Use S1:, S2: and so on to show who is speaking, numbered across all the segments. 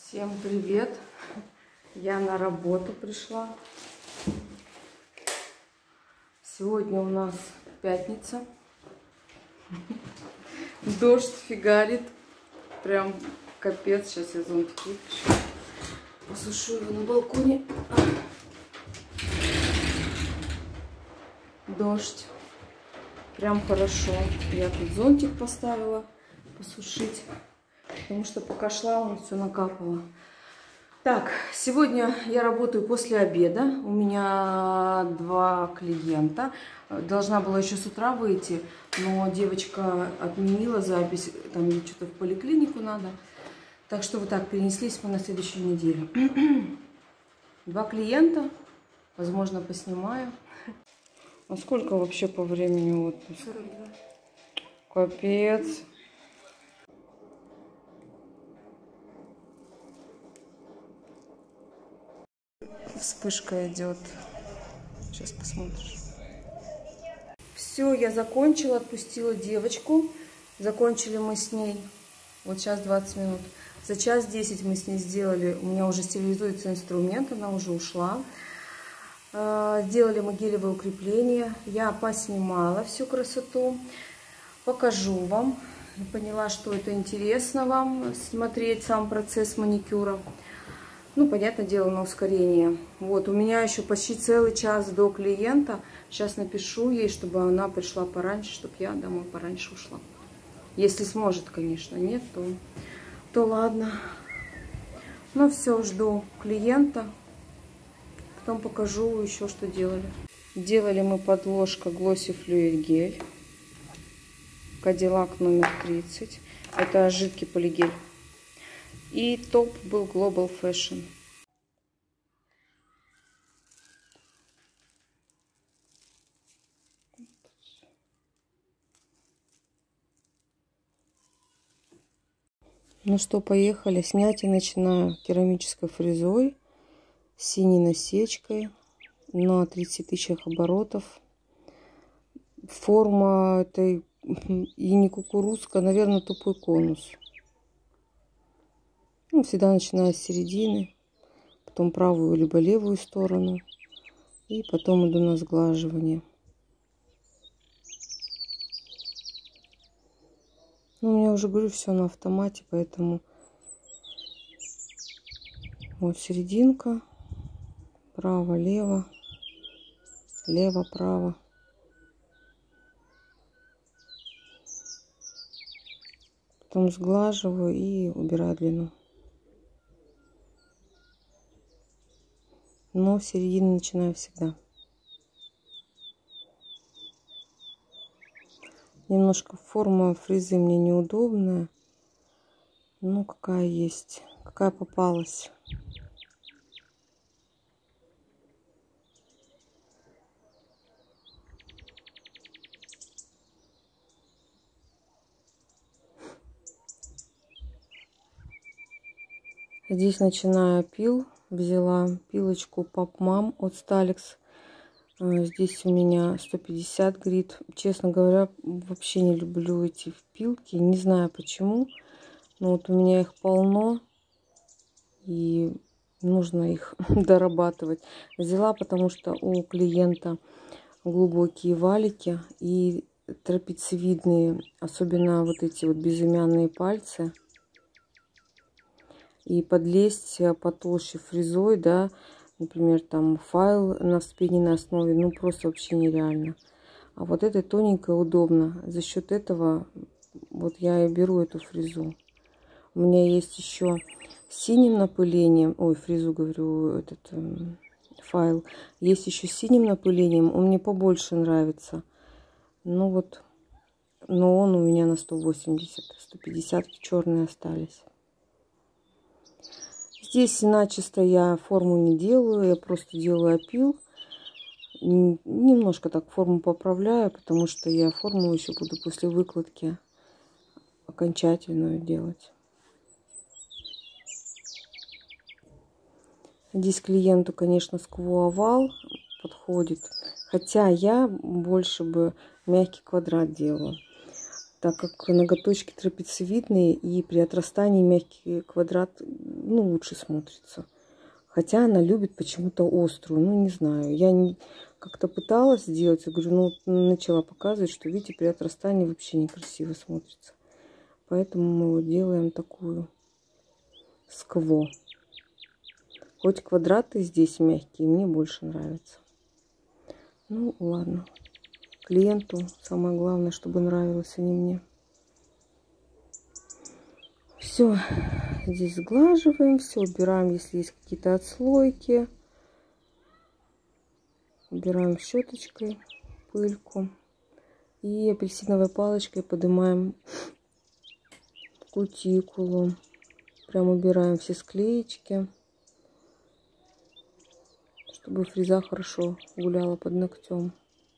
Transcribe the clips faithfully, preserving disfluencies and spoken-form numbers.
S1: Всем привет! Я на работу пришла. Сегодня у нас пятница. Дождь фигарит. Прям капец. Сейчас я зонтик выпущу. Посушу его на балконе. Дождь. Прям хорошо. Я тут зонтик поставила посушить. Потому что пока шла, он все накапало. Так, сегодня я работаю после обеда. У меня два клиента. Должна была еще с утра выйти, но девочка отменила запись. Там ей что-то в поликлинику надо. Так что вот так перенеслись мы на следующую неделю. Два клиента. Возможно, поснимаю. А сколько вообще по времени отпуска? Капец. Вспышка идет. Сейчас посмотришь. Все, я закончила, отпустила девочку. Закончили мы с ней. Вот сейчас двадцать минут. За час десять мы с ней сделали. У меня уже стерилизуется инструмент, она уже ушла. Сделали мы гелевое укрепление. Я поснимала всю красоту. Покажу вам. Я поняла, что это интересно вам смотреть сам процесс маникюра. Ну, понятное дело, на ускорение. Вот, у меня еще почти целый час до клиента. Сейчас напишу ей, чтобы она пришла пораньше, чтобы я домой пораньше ушла. Если сможет, конечно. Нет, то, то ладно. Ну, все, жду клиента. Потом покажу еще, что делали. Делали мы подложка Glossy Fluid гель. Cadillac номер тридцать. Это жидкий полигель. И топ был Global Fashion. Ну что, поехали. Снятие начинаю керамической фрезой, синей насечкой на тридцати тысячах оборотов. Форма этой и не кукурузка, наверное, тупой конус. Ну, всегда начинаю с середины, потом правую либо левую сторону, и потом иду на сглаживание. Ну, у меня уже, говорю, все на автомате, поэтому вот серединка, право-лево, лево-право. Потом сглаживаю и убираю длину. Но в середине начинаю всегда. Немножко форма фрезы мне неудобная. Ну, какая есть. Какая попалась. Здесь начинаю пил. Взяла пилочку PopMam от Stalex. Здесь у меня сто пятьдесят грит. Честно говоря, вообще не люблю эти пилки. Не знаю почему. Но вот у меня их полно. И нужно их дорабатывать. Взяла, потому что у клиента глубокие валики. И трапециевидные, особенно вот эти вот безымянные пальцы. И подлезть потолще фрезой, да, например, там файл на вспененной основе, ну просто вообще нереально. А вот этой тоненькой удобно. За счет этого вот я и беру эту фрезу. У меня есть еще с синим напылением, ой, фрезу говорю, этот э, файл. Есть еще с синим напылением, он мне побольше нравится. Ну вот, но он у меня на сто восемьдесят, сто пятьдесят черные остались. Здесь начисто я форму не делаю, я просто делаю опил. Немножко так форму поправляю, потому что я форму еще буду после выкладки окончательную делать. Здесь клиенту, конечно, скву-овал подходит. Хотя я больше бы мягкий квадрат делала. так как ноготочки трапециевидные, и при отрастании мягкий квадрат, ну, лучше смотрится. Хотя она любит почему-то острую, ну, не знаю. Я не... как-то пыталась сделать, я говорю, ну, начала показывать, что, видите, при отрастании вообще некрасиво смотрится. Поэтому мы вот делаем такую скво. Хоть квадраты здесь мягкие, мне больше нравятся. Ну, ладно. Клиенту самое главное, чтобы нравилось, а не мне. Все, здесь сглаживаем, все убираем, если есть какие-то отслойки. Убираем щеточкой пыльку. И апельсиновой палочкой поднимаем кутикулу. Прям убираем все склеечки, чтобы фреза хорошо гуляла под ногтем.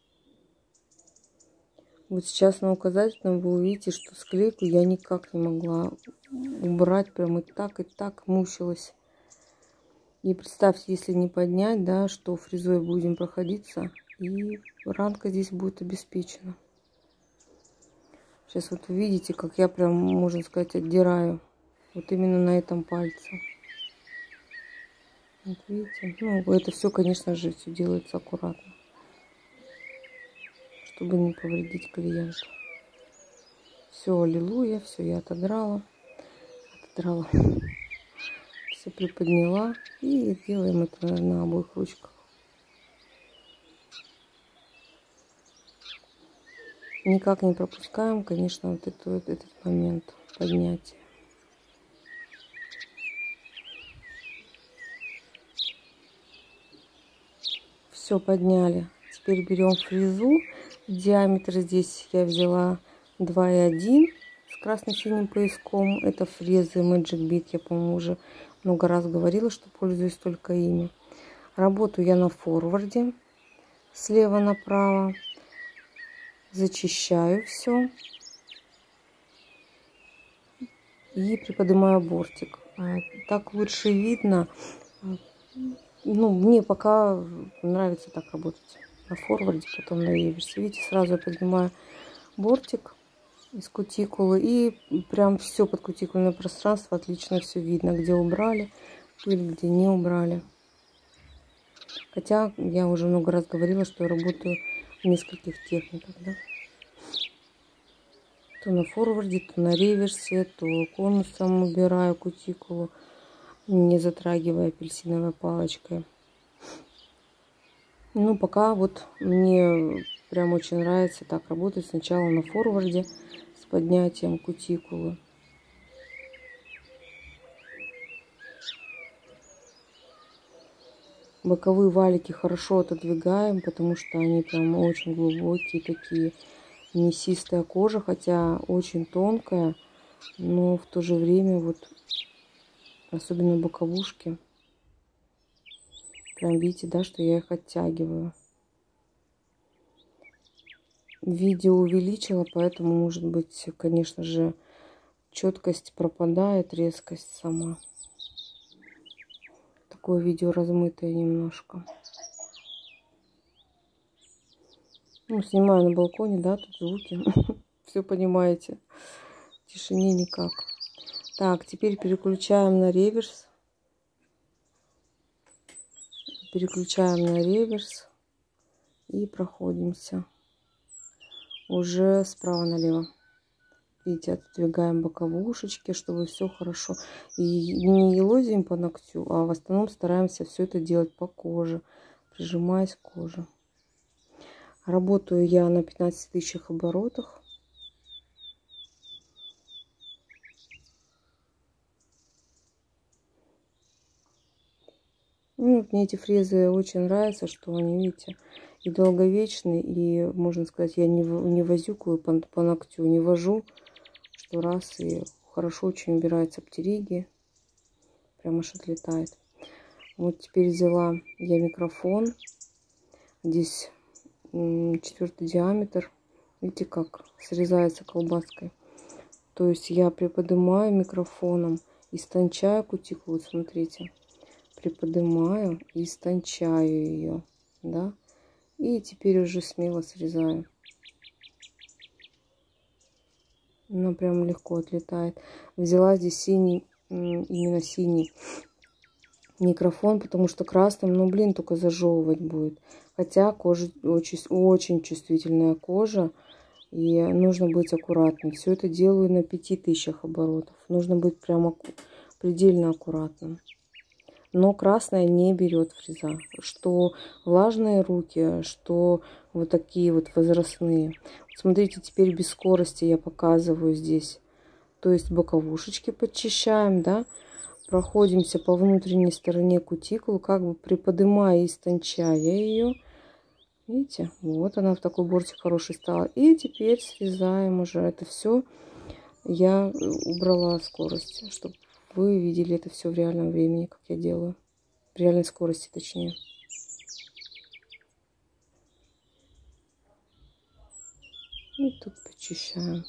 S1: Вот сейчас на указательном вы увидите, что склейку я никак не могла убрать. Прям и так, и так мучилась. И представьте, если не поднять, да, что фрезой будем проходиться, и ранка здесь будет обеспечена. Сейчас вот увидите, как я прям, можно сказать, отдираю. Вот именно на этом пальце. Вот видите? Ну, это все, конечно же, все делается аккуратно, чтобы не повредить клиенту. Все, аллилуйя, все я отодрала. Отодрала. Все приподняла. И делаем это на обоих ручках. Никак не пропускаем, конечно, вот, это, вот этот момент поднятия. Все, подняли. Теперь берем фрезу. Диаметр здесь я взяла два и один с красно-синим пояском. Это фрезы Magic Beat. Я, по-моему, уже много раз говорила, что пользуюсь только ими. Работаю я на форварде. Слева направо. Зачищаю все. И приподнимаю бортик. Так лучше видно. Ну, мне пока нравится так работать на форварде, потом на реверсе. Видите, сразу я поднимаю бортик из кутикулы, и прям все под кутикульное пространство отлично все видно, где убрали пыль, где не убрали. Хотя я уже много раз говорила, что я работаю в нескольких техниках, да? То на форварде, то на реверсе, то конусом убираю кутикулу, не затрагивая апельсиновой палочкой. Ну, пока вот мне прям очень нравится так работать. Сначала на форварде с поднятием кутикулы. Боковые валики хорошо отодвигаем, потому что они прям очень глубокие, такие мясистая кожа, хотя очень тонкая, но в то же время вот, особенно боковушки, прям видите, да, что я их оттягиваю. Видео увеличила, поэтому, может быть, конечно же, четкость пропадает, резкость сама. Такое видео размытое немножко. Ну, снимаю на балконе, да, тут звуки. Все понимаете. В тишине никак. Так, теперь переключаем на реверс. Переключаем на реверс. И проходимся. Уже справа налево. Видите, отодвигаем боковушечки, чтобы все хорошо. И не елозим по ногтю, а в основном стараемся все это делать по коже. Прижимаясь к коже. Работаю я на пятнадцати тысячах оборотах. Ну, мне эти фрезы очень нравятся, что они, видите, и долговечные, и, можно сказать, я не, не возюкаю по, по ногтю, не вожу, что раз, и хорошо очень убирается птериги, прям аж отлетает. Вот теперь взяла я микрофон, здесь четвертый диаметр, видите, как срезается колбаской. То есть я приподнимаю микрофоном, истончаю кутикулу, вот смотрите, приподнимаю и истончаю ее, да, и теперь уже смело срезаю. Она прям легко отлетает. Взяла здесь синий, именно синий микрофон, потому что красным, ну блин, только зажевывать будет. Хотя кожа очень, очень чувствительная кожа, и нужно быть аккуратным. Все это делаю на пяти тысячах оборотов. Нужно быть прямо предельно аккуратным. Но красная не берет фреза. Что влажные руки, что вот такие вот возрастные. Смотрите, теперь без скорости я показываю здесь. То есть боковушечки подчищаем, да. Проходимся по внутренней стороне кутикулы, как бы приподнимая и истончая ее. Видите, вот она в такой бортик хороший стала. И теперь срезаем уже это все. Я убрала скорость, чтобы вы видели это все в реальном времени, как я делаю. В реальной скорости, точнее. И тут почищаем.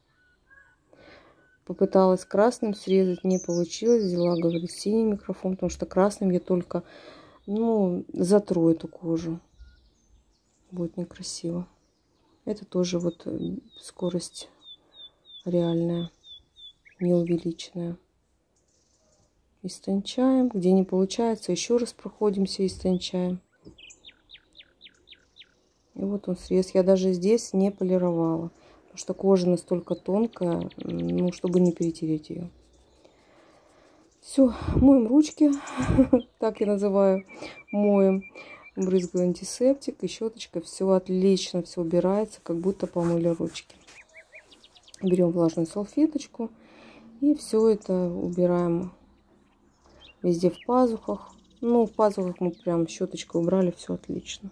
S1: Попыталась красным срезать, не получилось. Взяла, говорю, синий микрофон, потому что красным я только, ну, затру эту кожу. Будет некрасиво. Это тоже вот скорость реальная, не увеличенная. Истончаем. Где не получается, еще раз проходимся и истончаем. И вот он срез. Я даже здесь не полировала, потому что кожа настолько тонкая, ну, чтобы не перетереть ее. Все, моем ручки, так я называю, моем. Брызгаю антисептик и щеточка. Все отлично, все убирается, как будто помыли ручки. Берем влажную салфеточку и все это убираем везде в пазухах. Ну, в пазухах мы прям щеточкой убрали, все отлично.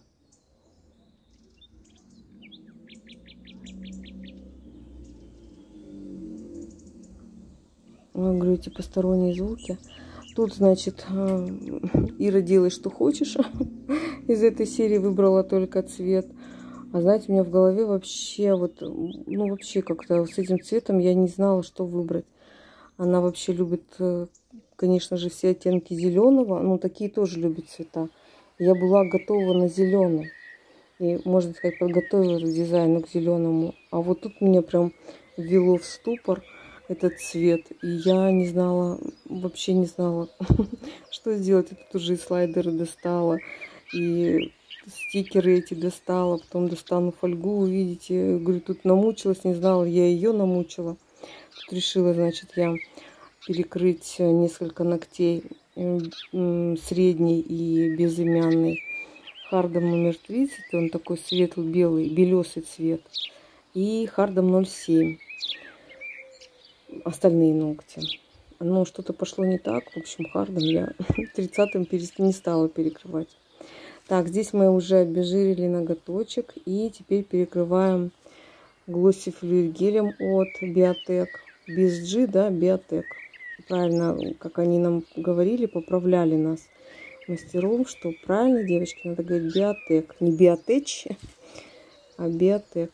S1: Вы говорите, посторонние звуки. Тут, значит, Ира, делай, что хочешь. Из этой серии выбрала только цвет. А знаете, у меня в голове вообще вот, ну вообще как-то с этим цветом я не знала, что выбрать. Она вообще любит, конечно же, все оттенки зеленого. Ну, такие тоже любит цвета. Я была готова на зеленый. И, можно сказать, подготовила дизайн к зеленому. А вот тут меня прям ввело в ступор этот цвет. И я не знала, вообще не знала, что сделать. Я тут уже и слайдеры достала, и стикеры эти достала. Потом достану фольгу, увидите. Говорю, тут намучилась, не знала, я ее намучила. Тут решила, значит, я перекрыть несколько ногтей, средний и безымянный, хардом номер тридцать, он такой светло-белый, белесый цвет, и хардом ноль семь, остальные ногти. Но что-то пошло не так, в общем, хардом я тридцатым не стала перекрывать. Так, здесь мы уже обезжирили ноготочек, и теперь перекрываем Glossy Fluid гелем от Biotech, без G, да, Biotech. Правильно, как они нам говорили, поправляли нас, мастеров, что правильно, девочки, надо говорить Biotech. Не Biotech, а Biotech.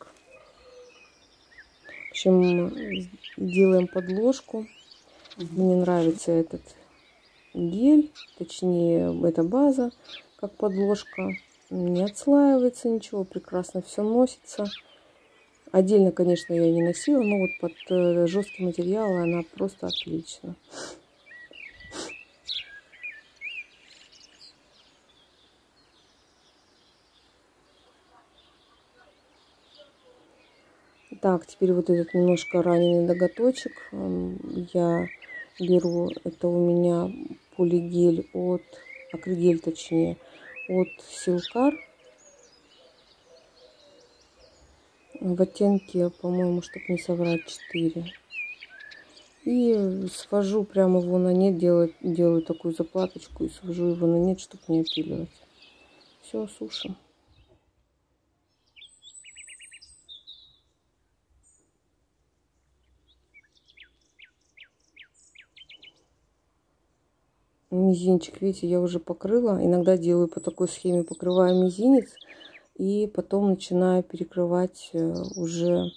S1: В общем, делаем подложку. Мне нравится этот гель, точнее, эта база, как подложка. Не отслаивается ничего, прекрасно все носится. Отдельно, конечно, я не носила, но вот под жесткий материал она просто отлично. Так, теперь вот этот немножко раненый ноготочек я беру. Это у меня полигель от, акригель точнее, от Силкар. В оттенке, по-моему, чтобы не соврать, четыре. И свожу прямо его на нет, делаю, делаю такую заплаточку и свожу его на нет, чтобы не опиливать. Все, сушим. Мизинчик, видите, я уже покрыла. Иногда делаю по такой схеме, покрываю мизинец и потом начинаю перекрывать уже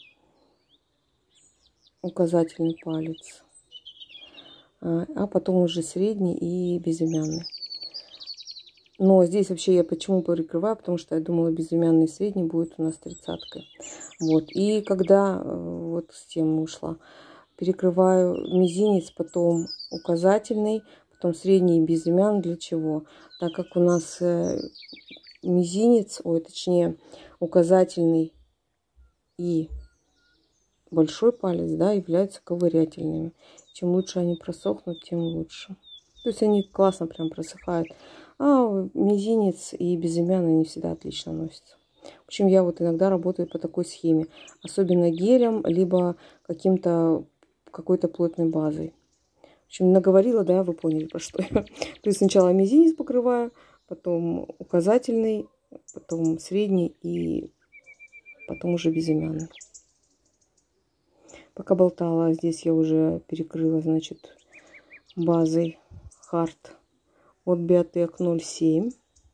S1: указательный палец, а потом уже средний и безымянный. Но здесь вообще я почему перекрываю, потому что я думала, безымянный средний будет у нас тридцаткой. Вот. И когда вот с тем ушла, перекрываю мизинец, потом указательный, потом средний и безымянный. Для чего? Так как у нас мизинец, ой, точнее, указательный и большой палец, да, являются ковырятельными. Чем лучше они просохнут, тем лучше. То есть они классно прям просыхают. А мизинец и безымянный не всегда отлично носятся. В общем, я вот иногда работаю по такой схеме. Особенно гелем, либо каким-то, какой-то плотной базой. В общем, наговорила, да, вы поняли, про что я. То есть сначала мизинец покрываю, потом указательный, потом средний и потом уже безымянный. Пока болтала, здесь я уже перекрыла, значит, базой Hard от Biotech ноль семь.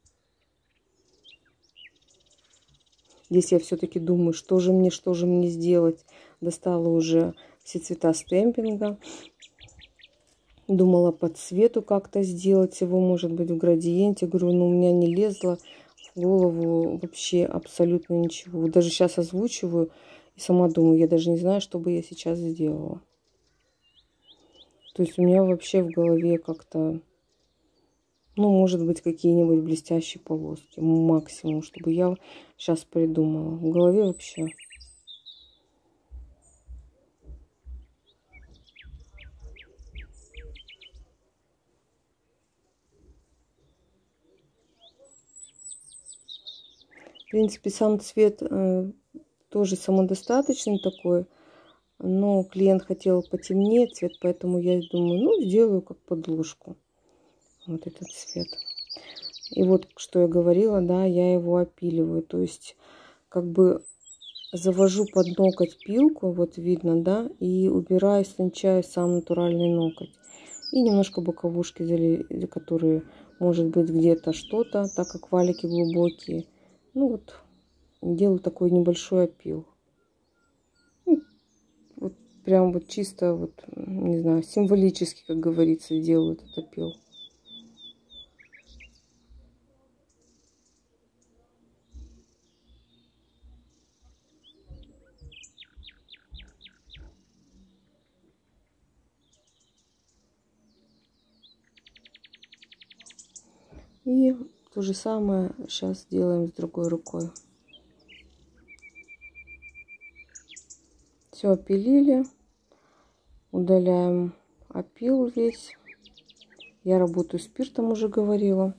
S1: Здесь я все-таки думаю, что же мне, что же мне сделать. Достала уже все цвета стемпинга. Думала по цвету как-то сделать его, может быть, в градиенте. Говорю, ну у меня не лезло в голову вообще абсолютно ничего. Вот даже сейчас озвучиваю и сама думаю, я даже не знаю, что бы я сейчас сделала. То есть у меня вообще в голове как-то, ну, может быть, какие-нибудь блестящие полоски. Максимум, чтобы я сейчас придумала. В голове вообще. В принципе, сам цвет э, тоже самодостаточный такой. Но клиент хотел потемнее цвет, поэтому я думаю, ну, сделаю как подложку. Вот этот цвет. И вот, что я говорила, да, я его опиливаю. То есть, как бы завожу под ноготь пилку, вот видно, да, и убираю, стончаю сам натуральный ноготь. И немножко боковушки, которые, может быть, где-то что-то, так как валики глубокие. Ну вот, делаю такой небольшой опил. Вот прям вот чисто, вот, не знаю, символически, как говорится, делаю этот опил. И то же самое сейчас делаем с другой рукой. Все опилили. Удаляем опил весь. Я работаю спиртом, уже говорила.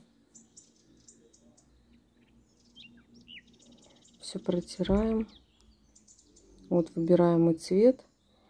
S1: Все протираем. Вот выбираем и цвет.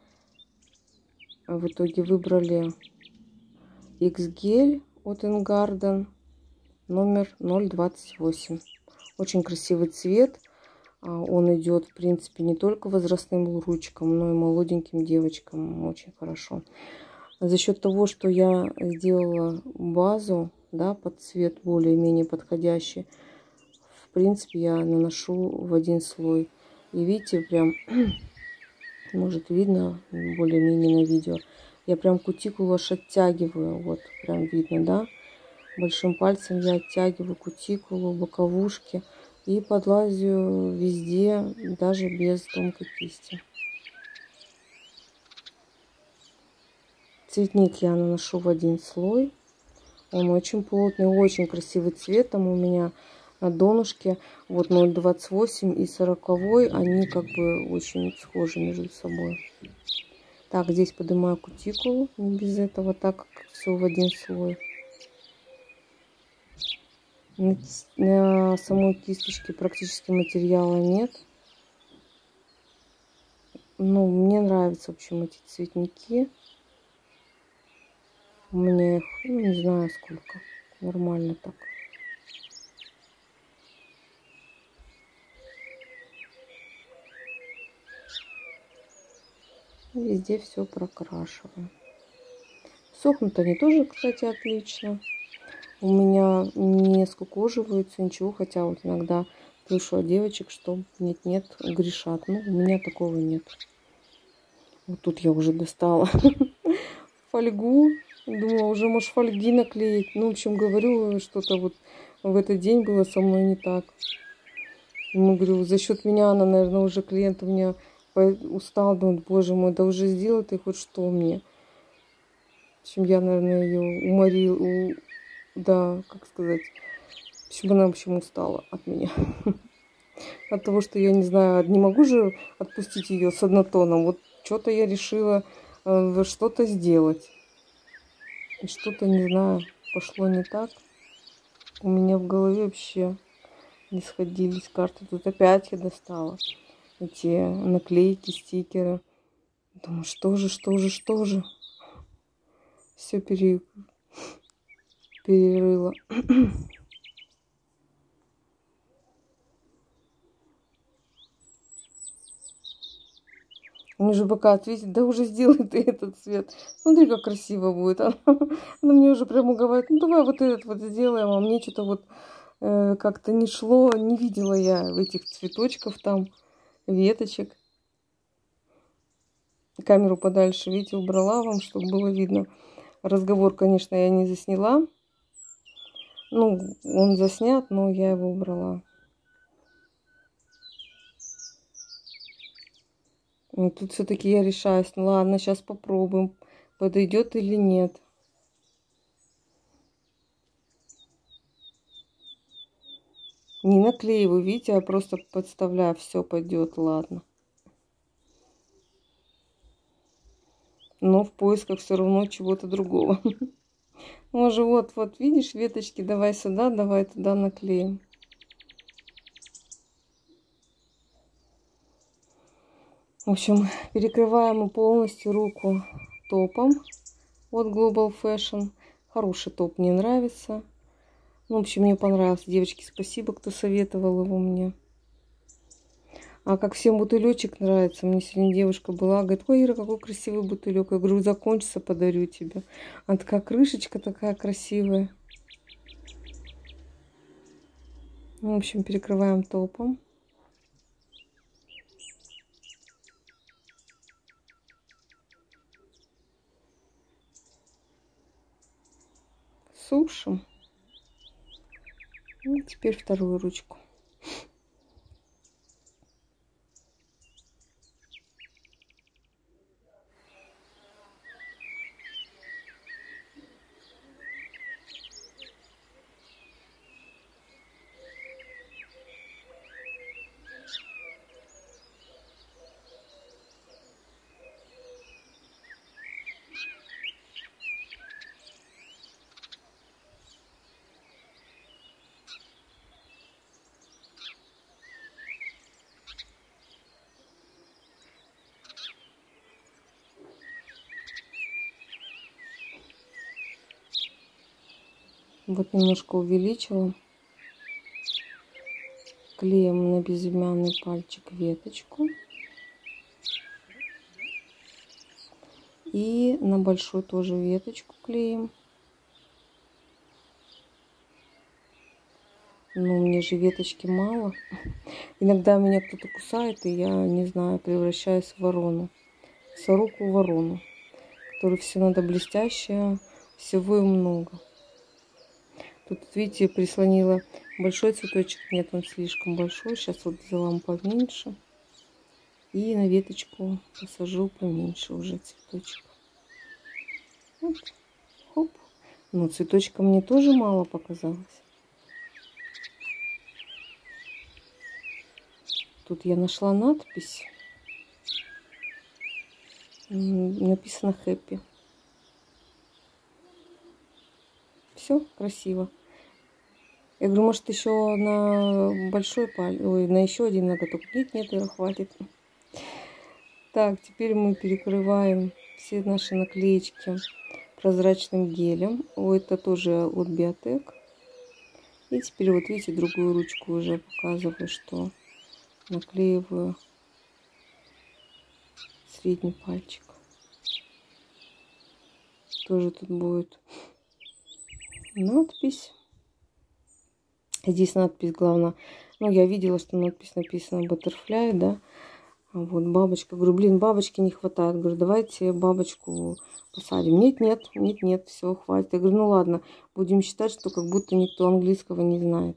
S1: В итоге выбрали X-гель от Ingarden. Номер ноль двадцать восемь. Очень красивый цвет. Он идет, в принципе, не только возрастным ручкам, но и молоденьким девочкам. Очень хорошо. За счет того, что я сделала базу, да, под цвет более-менее подходящий, в принципе, я наношу в один слой. И видите, прям, может, видно более-менее на видео, я прям кутикулу аж оттягиваю. Вот, прям видно, да? Большим пальцем я оттягиваю кутикулу, боковушки и подлазю везде, даже без тонкой кисти. Цветник я наношу в один слой. Он очень плотный, очень красивый цвет. Там у меня на донышке вот ноль двадцать восемь и сороковой, они как бы очень схожи между собой. Так, здесь поднимаю кутикулу, не без этого, так как все в один слой. На, на самой кисточке практически материала нет. Ну, мне нравятся, в общем, эти цветники. У меня их, ну, не знаю сколько. Нормально так. Везде все прокрашиваю. Сохнут они тоже, кстати, отлично. У меня не скукоживаются, ничего. Хотя вот иногда слышу от девочек, что нет-нет, грешат. Ну, у меня такого нет. Вот тут я уже достала фольгу. Думала, уже может фольги наклеить. Ну, в общем, говорю, что-то вот в этот день было со мной не так. Ему говорю, за счет меня она, наверное, уже клиент у меня устал, думает, боже мой, да уже сделай ты хоть что мне. В общем, я, наверное, ее уморил, у... да, как сказать, в общем, она, в общем, устала от меня. От того, что я не знаю, не могу же отпустить ее с однотоном. Вот что-то я решила э, что-то сделать. И что-то, не знаю, пошло не так. У меня в голове вообще не сходились карты. Тут опять я достала эти наклейки, стикеры. Думаю, что же, что же, что же. Все пере... перерыла. Мне же пока ответит, да уже сделай ты этот цвет. Смотри, как красиво будет. Она, она мне уже прямо говорит, ну давай вот этот вот сделаем. А мне что-то вот э, как-то не шло, не видела я этих цветочков там, веточек. Камеру подальше, видите, убрала вам, чтобы было видно. Разговор, конечно, я не засняла. Ну, он заснят, но я его убрала. И тут все-таки я решаюсь. Ну ладно, сейчас попробуем, подойдет или нет. Не наклеиваю, видите, я просто подставляю, все пойдет, ладно. Но в поисках все равно чего-то другого. Может, вот, вот, видишь, веточки, давай сюда, давай туда наклеим. В общем, перекрываем мы полностью руку топом от Global Fashion. Хороший топ, мне нравится. Ну, в общем, мне понравился. Девочки, спасибо, кто советовал его мне. А как всем бутылечек нравится. Мне сегодня девушка была, говорит, ой, Ира, какой красивый бутылек. Я говорю, закончится, подарю тебе. Она такая крышечка такая красивая. В общем, перекрываем топом. Сушим. И теперь вторую ручку. Вот немножко увеличила. Клеим на безымянный пальчик веточку. И на большой тоже веточку клеим. Но мне же веточки мало. Иногда меня кто-то кусает, и я, не знаю, превращаюсь в ворону. Сороку-ворону. Которой все надо блестящее, всего и много. Тут, видите, прислонила большой цветочек. Нет, он слишком большой. Сейчас вот взяла поменьше. И на веточку посажу поменьше уже цветочек. Вот. Хоп. Но цветочка мне тоже мало показалось. Тут я нашла надпись. Написано Happy. Все красиво. Я говорю, может, еще на большой палец, ой, на еще один ноготок. Нет, нет, его хватит. Так, теперь мы перекрываем все наши наклеечки прозрачным гелем. О, это тоже от Биотек. И теперь вот видите, другую ручку уже показываю, что наклеиваю средний пальчик. Тоже тут будет надпись. Здесь надпись, главное, ну, я видела, что надпись написана Butterfly, да. Вот бабочка. Говорю, блин, бабочки не хватает. Говорю, давайте бабочку посадим. Нет, нет, нет, нет, все, хватит. Я говорю, ну ладно, будем считать, что как будто никто английского не знает.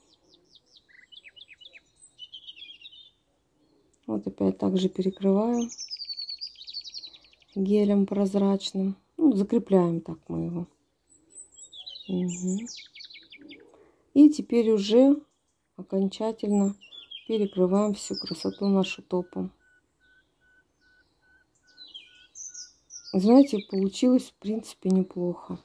S1: Вот опять также перекрываю гелем прозрачным. Ну, закрепляем так мы его. Угу. И теперь уже окончательно перекрываем всю красоту нашу топом. Знаете, получилось в принципе неплохо.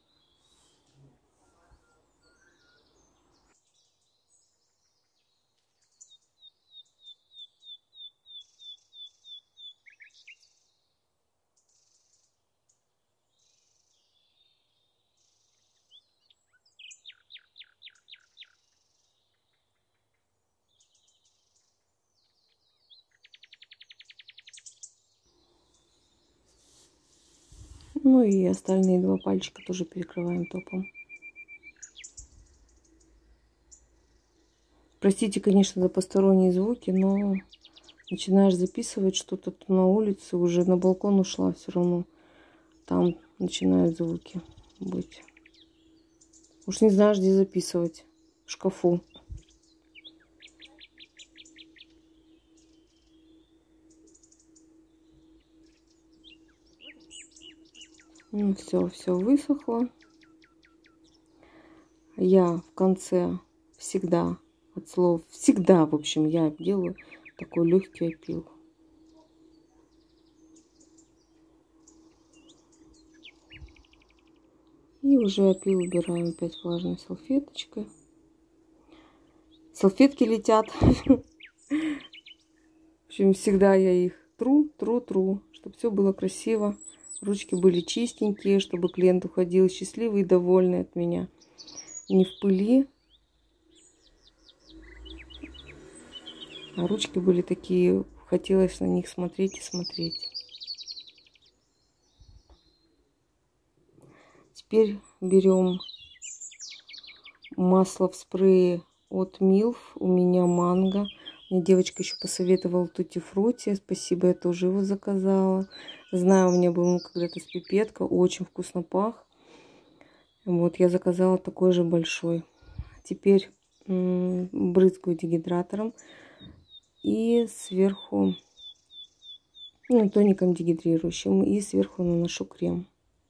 S1: Ну и остальные два пальчика тоже перекрываем топом. Простите, конечно, за посторонние звуки, но начинаешь записывать что-то на улице, уже на балкон ушла, все равно там начинают звуки быть. Уж не знаешь, где записывать. В шкафу. Ну все, все высохло. Я в конце всегда, от слов всегда, в общем, я делаю такой легкий опил. И уже опил убираем опять влажной салфеточкой. Салфетки летят. В общем, всегда я их тру, тру, тру, чтобы все было красиво. Ручки были чистенькие, чтобы клиент уходил счастливый и довольный от меня. Не в пыли. А ручки были такие, хотелось на них смотреть и смотреть. Теперь берем масло в спрее от Милф. У меня манго. Мне девочка еще посоветовала Тутти Фрути. Спасибо, я тоже его заказала. Знаю, у меня был когда-то с пипетка. Очень вкусно пах. Вот, я заказала такой же большой. Теперь брызгаю дегидратором. И сверху, ну, тоником дегидрирующим. И сверху наношу крем.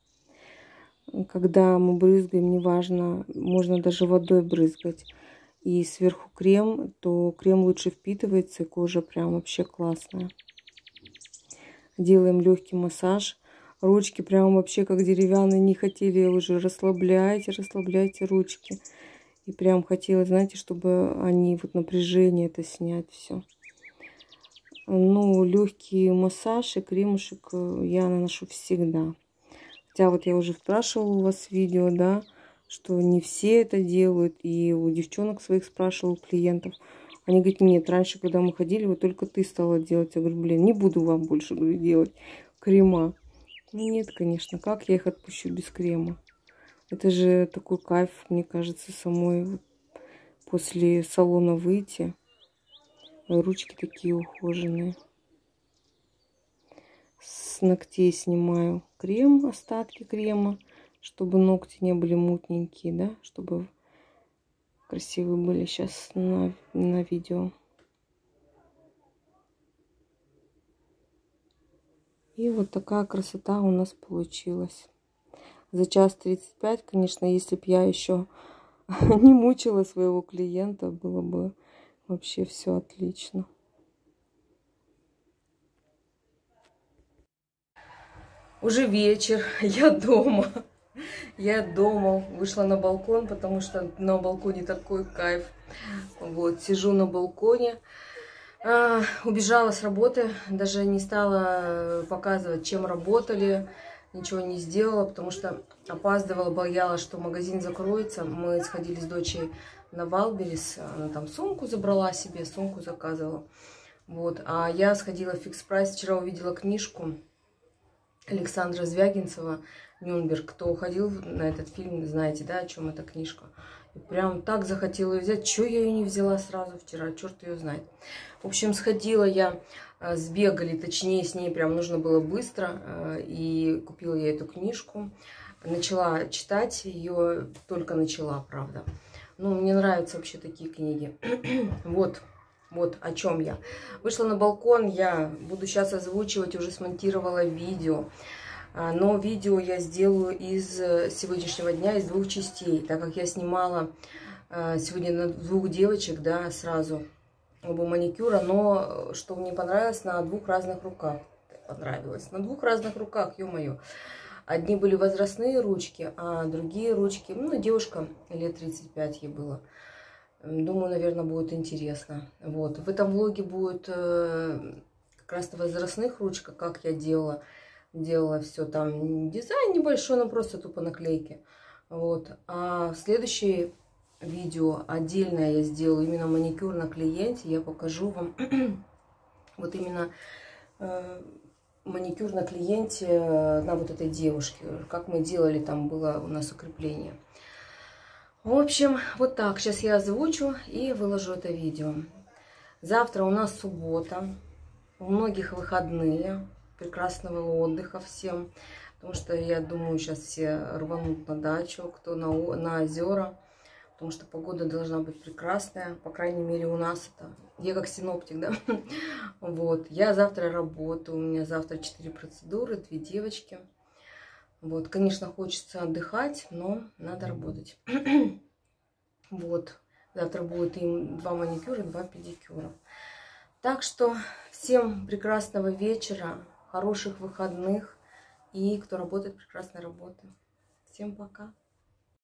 S1: Когда мы брызгаем, неважно, можно даже водой брызгать. И сверху крем, то крем лучше впитывается, и кожа прям вообще классная. Делаем легкий массаж. Ручки прям вообще как деревянные, не хотели уже. Расслабляйте, расслабляйте ручки. И прям хотела, знаете, чтобы они, вот напряжение это снять все. Ну, легкий массаж и кремушек я наношу всегда. Хотя вот я уже спрашивала у вас в видео, да, что не все это делают. И у девчонок своих спрашивала, у клиентов. Они говорят, нет, раньше, когда мы ходили, вот только ты стала делать. Я говорю, блин, не буду вам больше, говорю, делать крема. Ну нет, конечно, как я их отпущу без крема? Это же такой кайф, мне кажется, самой вот после салона выйти. Ручки такие ухоженные. С ногтей снимаю крем, остатки крема, чтобы ногти не были мутненькие, да, чтобы красивые были сейчас на, на видео. И вот такая красота у нас получилась. За час тридцать пять, конечно, если бы я еще не мучила своего клиента, было бы вообще все отлично. Уже вечер, я дома. Я дома вышла на балкон, потому что на балконе такой кайф. Вот, сижу на балконе. А, убежала с работы, даже не стала показывать, чем работали. Ничего не сделала, потому что опаздывала, боялась, что магазин закроется. Мы сходили с дочей на Валберес, она там сумку забрала себе, сумку заказывала. Вот, а я сходила в Фикс Прайс, вчера увидела книжку. Александра Звягинцева «Нюрнберг». Кто ходил на этот фильм, знаете, да, о чем эта книжка. И прям так захотела ее взять. Чего я ее не взяла сразу вчера? Черт ее знает. В общем, сходила я, сбегали, точнее, с ней прям нужно было быстро. И купила я эту книжку. Начала читать ее, только начала, правда. Ну, мне нравятся вообще такие книги. Вот. Вот о чем я. Вышла на балкон, я буду сейчас озвучивать, уже смонтировала видео. Но видео я сделаю из сегодняшнего дня, из двух частей, так как я снимала сегодня на двух девочек, да, сразу оба маникюра, но что мне понравилось, на двух разных руках. Понравилось. На двух разных руках, ё-моё. Одни были возрастные ручки, а другие ручки, ну, девушка лет тридцать пять ей было. Думаю, наверное, будет интересно. Вот. В этом влоге будет э, как раз возрастных ручка, как я делала. Делала все там. Дизайн небольшой, но просто тупо наклейки. Вот. А в следующее видео отдельное я сделаю именно маникюр на клиенте. Я покажу вам вот именно э, маникюр на клиенте, на вот этой девушке. Как мы делали, там было у нас укрепление. В общем, вот так. Сейчас я озвучу и выложу это видео. Завтра у нас суббота. У многих выходные. Прекрасного отдыха всем. Потому что, я думаю, сейчас все рванут на дачу, кто на, на озера. Потому что погода должна быть прекрасная. По крайней мере, у нас это. Я как синоптик, да? Вот. Я завтра работаю. У меня завтра четыре процедуры, две девочки. Вот, конечно, хочется отдыхать, но надо работать. Вот, завтра будет им два маникюра, два педикюра. Так что всем прекрасного вечера, хороших выходных и кто работает, прекрасной работы. Всем пока.